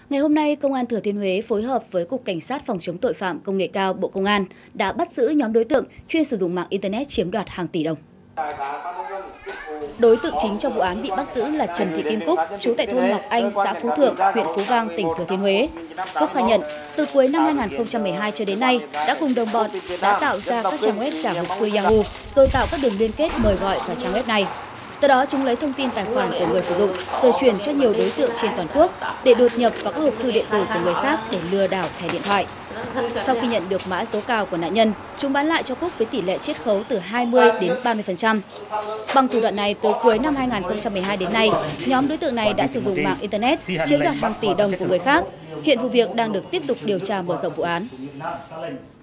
Ngày hôm nay, Công an Thừa Thiên Huế phối hợp với Cục Cảnh sát phòng chống tội phạm công nghệ cao Bộ Công an đã bắt giữ nhóm đối tượng chuyên sử dụng mạng Internet chiếm đoạt hàng tỷ đồng. Đối tượng chính trong vụ án bị bắt giữ là Trần Thị Kim Cúc, trú tại thôn Ngọc Anh, xã Phú Thượng, huyện Phú Vang, tỉnh Thừa Thiên Huế. Cúc khai nhận, từ cuối năm 2012 cho đến nay, đã cùng đồng bọn đã tạo ra các trang web giả mục sư Yahoo, rồi tạo các đường liên kết mời gọi vào trang web này. Từ đó, chúng lấy thông tin tài khoản của người sử dụng, rồi chuyển cho nhiều đối tượng trên toàn quốc để đột nhập vào các hộp thư điện tử của người khác để lừa đảo thẻ điện thoại. Sau khi nhận được mã số cào của nạn nhân, chúng bán lại cho Cúc với tỷ lệ chiết khấu từ 20 đến 30%. Bằng thủ đoạn này, từ cuối năm 2012 đến nay, nhóm đối tượng này đã sử dụng mạng Internet chiếm đoạt hàng tỷ đồng của người khác. Hiện vụ việc đang được tiếp tục điều tra mở rộng vụ án.